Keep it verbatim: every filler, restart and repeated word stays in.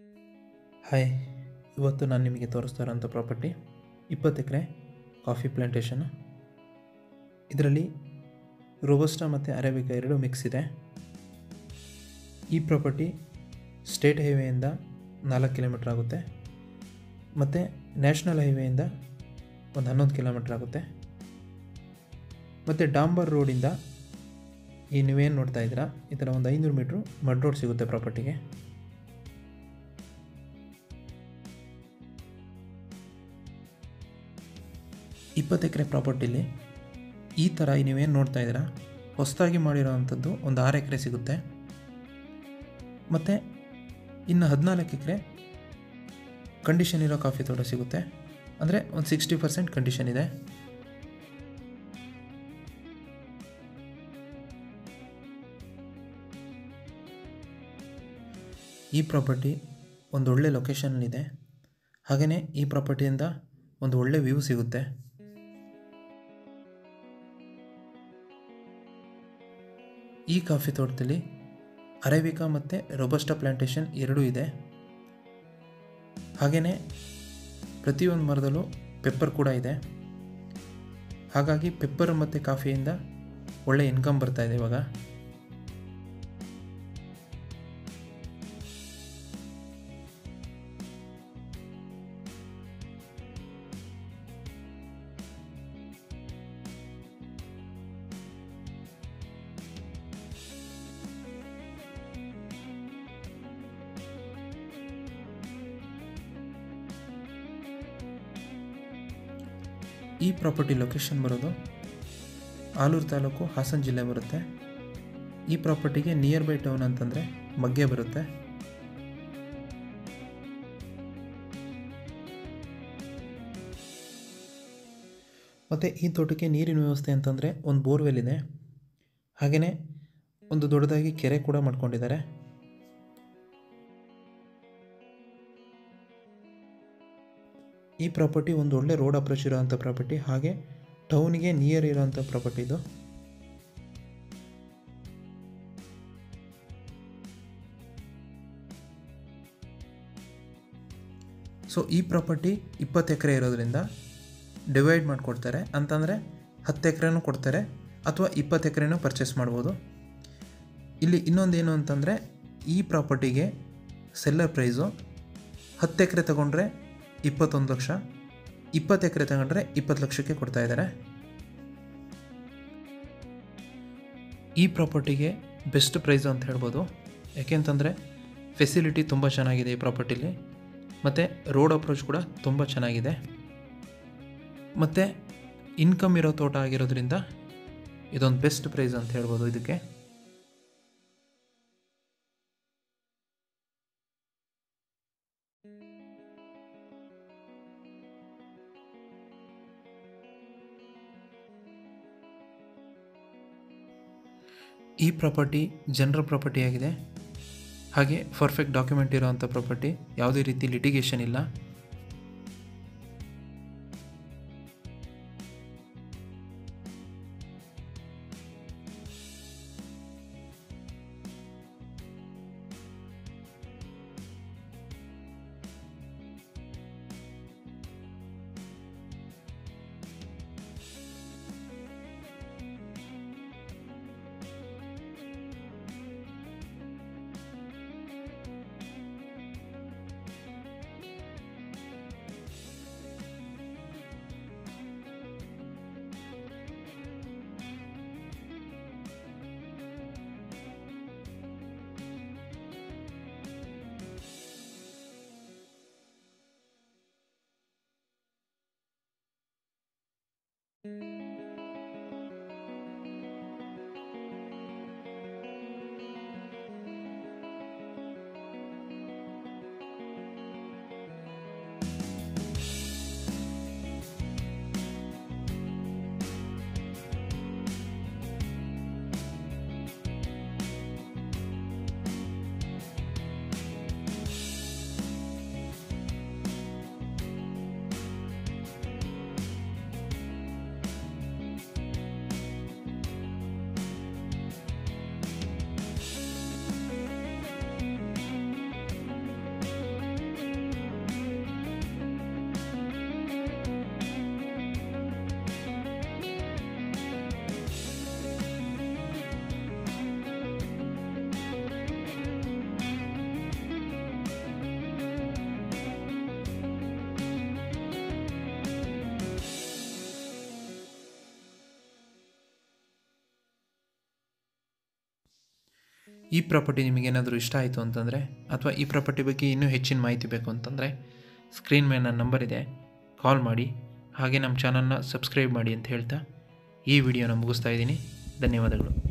Hi, ಇವತ್ತು ನಾನು ನಿಮಗೆ ತೋರಿಸ್ತಾ ಇರೋಂಥ ಪ್ರಾಪರ್ಟಿ ಇಪ್ಪತ್ತು ಎಕರೆ ಕಾಫಿ ಪ್ಲಾಂಟೇಷನ್. ಇದರಲ್ಲಿ ರೋಬಸ್ಟಾ ಮತ್ತು ಅರೇಬಿಕಾ ಎರಡು ಮಿಕ್ಸ್ ಇದೆ. ಈ ಪ್ರಾಪರ್ಟಿ ಸ್ಟೇಟ್ ಹೈವೇಯಿಂದ ನಾಲ್ಕು ಕಿಲೋಮೀಟ್ರ್ ಆಗುತ್ತೆ ಮತ್ತು ನ್ಯಾಷನಲ್ ಹೈವೇಯಿಂದ ಒಂದು ಹನ್ನೊಂದು ಕಿಲೋಮೀಟ್ರ್ ಆಗುತ್ತೆ. ಮತ್ತು ಡಾಂಬರ್ ರೋಡಿಂದ ಈ ನೀವೇನು ನೋಡ್ತಾ ಇದ್ದೀರಾ ಈ ಥರ ಒಂದು ಐನೂರು ಮೀಟ್ರು ಮಡ್ ರೋಡ್ ಸಿಗುತ್ತೆ ಪ್ರಾಪರ್ಟಿಗೆ. ಇಪ್ಪತ್ತು ಎಕರೆ ಪ್ರಾಪರ್ಟಿಲಿ ಈ ಥರ ನೀವೇನು ನೋಡ್ತಾ ಇದ್ದೀರಾ ಹೊಸದಾಗಿ ಮಾಡಿರೋ ಅಂಥದ್ದು ಒಂದು ಆರು ಎಕರೆ ಸಿಗುತ್ತೆ. ಮತ್ತು ಇನ್ನು ಹದಿನಾಲ್ಕು ಎಕರೆ ಕಂಡೀಷನ್ ಇರೋ ಕಾಫಿ ತೋಟ ಸಿಗುತ್ತೆ. ಅಂದರೆ ಒಂದು ಸಿಕ್ಸ್ಟಿ ಪರ್ಸೆಂಟ್ ಕಂಡೀಷನ್ ಇದೆ. ಈ ಪ್ರಾಪರ್ಟಿ ಒಂದು ಒಳ್ಳೆ ಲೊಕೇಶನ್ನಲ್ಲಿದೆ. ಹಾಗೆಯೇ ಈ ಪ್ರಾಪರ್ಟಿಯಿಂದ ಒಂದು ಒಳ್ಳೆ ವ್ಯೂ ಸಿಗುತ್ತೆ. ಈ ಕಾಫಿ ತೋಟದಲ್ಲಿ ಅರೇಬಿಕಾ ಮತ್ತು ರೋಬಸ್ಟಾ ಪ್ಲಾಂಟೇಷನ್ ಎರಡೂ ಇದೆ. ಹಾಗೆಯೇ ಪ್ರತಿಯೊಂದು ಮರದಲ್ಲೂ ಪೆಪ್ಪರ್ ಕೂಡ ಇದೆ. ಹಾಗಾಗಿ ಪೆಪ್ಪರ್ ಮತ್ತು ಕಾಫಿಯಿಂದ ಒಳ್ಳೆ ಇನ್ಕಮ್ ಬರ್ತಾ ಇದೆ ಇವಾಗ. ಈ ಪ್ರಾಪರ್ಟಿ ಲೊಕೇಶನ್ ಬರೋದು ಆಲೂರು ತಾಲೂಕು, ಹಾಸನ ಜಿಲ್ಲೆ ಬರುತ್ತೆ. ಈ ಪ್ರಾಪರ್ಟಿಗೆ ನಿಯರ್ ಬೈ ಟೌನ್ ಅಂತಂದರೆ ಮಗ್ಗೆ ಬರುತ್ತೆ. ಮತ್ತು ಈ ತೋಟಕ್ಕೆ ನೀರಿನ ವ್ಯವಸ್ಥೆ ಅಂತಂದರೆ ಒಂದು ಬೋರ್ವೆಲ್ ಇದೆ. ಹಾಗೆಯೇ ಒಂದು ದೊಡ್ಡದಾಗಿ ಕೆರೆ ಕೂಡ ಮಾಡ್ಕೊಂಡಿದ್ದಾರೆ. ಈ ಪ್ರಾಪರ್ಟಿ ಒಂದು ಒಳ್ಳೆ ರೋಡ್ ಅಪ್ರೋಚ್ ಇರೋವಂಥ ಪ್ರಾಪರ್ಟಿ, ಹಾಗೆ ಟೌನಿಗೆ ನಿಯರ್ ಇರೋವಂಥ ಪ್ರಾಪರ್ಟಿ ಇದು. ಸೊ ಈ ಪ್ರಾಪರ್ಟಿ ಇಪ್ಪತ್ತು ಎಕರೆ ಇರೋದ್ರಿಂದ ಡಿವೈಡ್ ಮಾಡಿಕೊಡ್ತಾರೆ. ಅಂತಂದರೆ ಹತ್ತು ಎಕರೆನೂ ಕೊಡ್ತಾರೆ ಅಥವಾ ಇಪ್ಪತ್ತು ಎಕರೆನೂ ಪರ್ಚೇಸ್ ಮಾಡ್ಬೋದು. ಇಲ್ಲಿ ಇನ್ನೊಂದೇನು ಅಂತಂದರೆ ಈ ಪ್ರಾಪರ್ಟಿಗೆ ಸೆಲ್ಲರ್ ಪ್ರೈಸು ಹತ್ತು ಎಕರೆ ತಗೊಂಡ್ರೆ ಇಪ್ಪತ್ತೊಂದು ಲಕ್ಷ, ಇಪ್ಪತ್ತು ಎಕರೆ ತಗೊಂಡ್ರೆ ಇಪ್ಪತ್ತು ಲಕ್ಷಕ್ಕೆ ಕೊಡ್ತಾ ಇದ್ದಾರೆ. ಈ ಪ್ರಾಪರ್ಟಿಗೆ ಬೆಸ್ಟ್ ಪ್ರೈಸು ಅಂತ ಹೇಳ್ಬೋದು. ಯಾಕೆಂತಂದರೆ ಫೆಸಿಲಿಟಿ ತುಂಬ ಚೆನ್ನಾಗಿದೆ ಈ ಪ್ರಾಪರ್ಟಿಲಿ, ಮತ್ತು ರೋಡ್ ಅಪ್ರೋಚ್ ಕೂಡ ತುಂಬ ಚೆನ್ನಾಗಿದೆ. ಮತ್ತು ಇನ್ಕಮ್ ಇರೋ ತೋಟ ಆಗಿರೋದ್ರಿಂದ ಇದೊಂದು ಬೆಸ್ಟ್ ಪ್ರೈಸ್ ಅಂತ ಹೇಳ್ಬೋದು ಇದಕ್ಕೆ. ಈ ಪ್ರಾಪರ್ಟಿ ಜನರಲ್ ಪ್ರಾಪರ್ಟಿ ಆಗಿದೆ. ಹಾಗೆ ಪರ್ಫೆಕ್ಟ್ ಡಾಕ್ಯುಮೆಂಟ್ ಇರೋವಂಥ ಪ್ರಾಪರ್ಟಿ, ಯಾವುದೇ ರೀತಿ ಲಿಟಿಗೇಷನ್ ಇಲ್ಲ. ಈ ಪ್ರಾಪರ್ಟಿ ನಿಮಗೇನಾದರೂ ಇಷ್ಟ ಆಯಿತು ಅಂತಂದರೆ ಅಥವಾ ಈ ಪ್ರಾಪರ್ಟಿ ಬಗ್ಗೆ ಇನ್ನೂ ಹೆಚ್ಚಿನ ಮಾಹಿತಿ ಬೇಕು ಅಂತಂದರೆ ಸ್ಕ್ರೀನ್ ಮೇಲೆ ನನ್ನ ನಂಬರ್ ಇದೆ, ಕಾಲ್ ಮಾಡಿ. ಹಾಗೆ ನಮ್ಮ ಚಾನಲ್ನ ಸಬ್ಸ್ಕ್ರೈಬ್ ಮಾಡಿ ಅಂತ ಹೇಳ್ತಾ ಈ ವಿಡಿಯೋನ ಮುಗಿಸ್ತಾ ಇದ್ದೀನಿ. ಧನ್ಯವಾದಗಳು.